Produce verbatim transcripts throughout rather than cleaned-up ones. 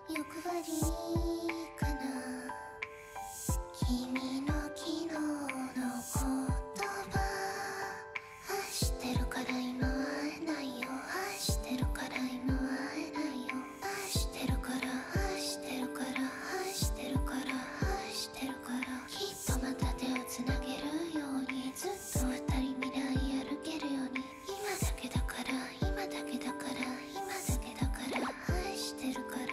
欲張りかな。君の昨日の言葉愛してるから今会えないよ。愛してるから今会えないよ。愛してるから愛してるから愛してるから愛してるから、きっとまた手をつなげるように、ずっと二人未来歩けるように。今だけだから今だけだから今だけだから愛してるから。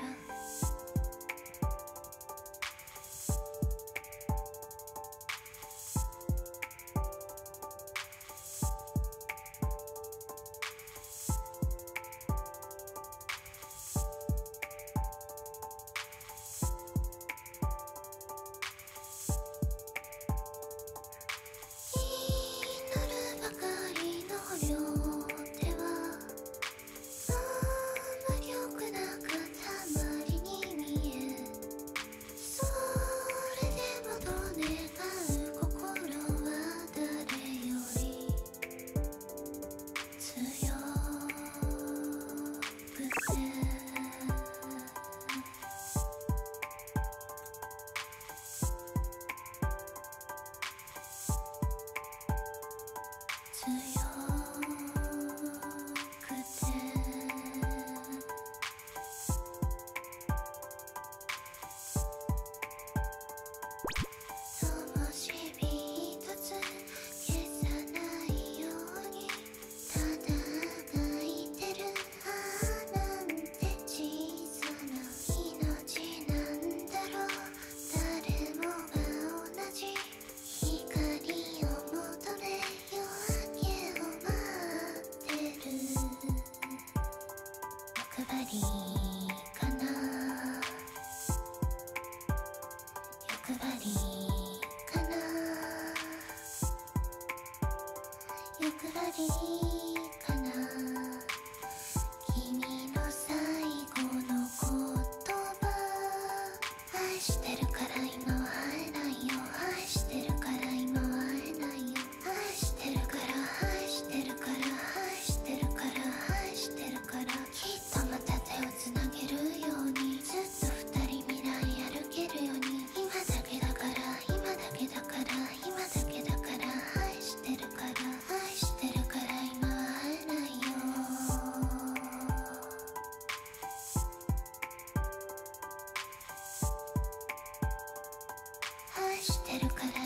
愛してるから